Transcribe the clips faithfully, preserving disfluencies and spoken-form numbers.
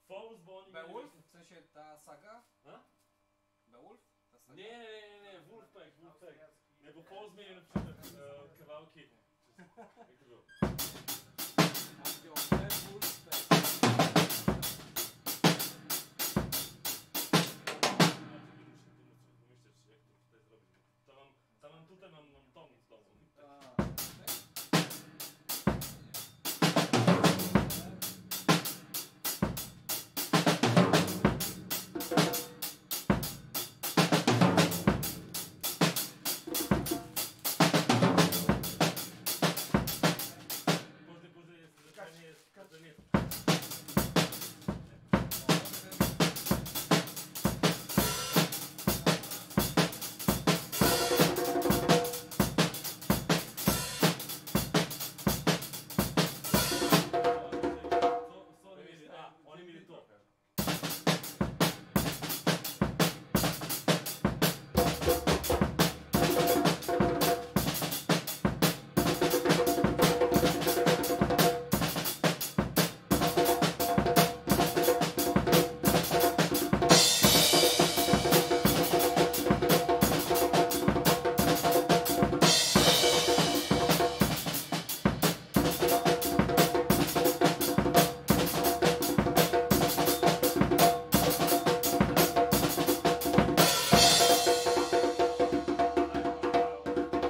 Falls, bo oni... Beowulf? W sensie ta saga? A? Beowulf? Ta saga? Nie, nie, nie, nie, Wolfpack, Wolfpack. Nie, bo Falls mieli na przykład e, kawałki... Jak to było? Tam mam tutaj mam, mam tom z domu. Każdy, każdy jest, każdy jest, każdy jest.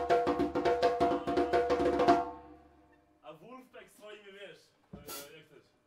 A Wolfpack swoimi, wiesz, jak chcesz.